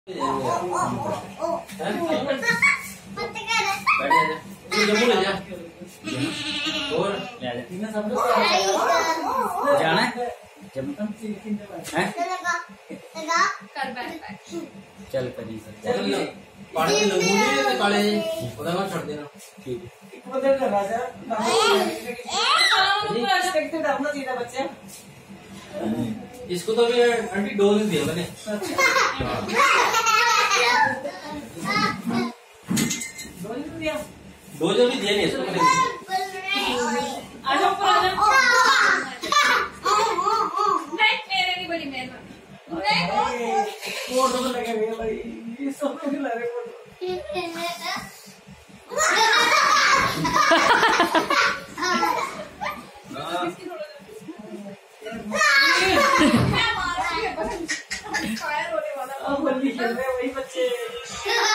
जाना है चल करी पानी के लगूंगे काले उधर मत छोड़ देना। ठीक है बदल कर राजा देखते डालना चाहिए बच्चे। इसको तो भी आंटी डोज दिया मैंने। डोज भी दिया नहीं इसको मैंने। बड़ी मेहरबानी फोटो लगे हुए भाई ये सब लोग ला रहे फोटो। अब बल्ली खेल रहे वही बच्चे।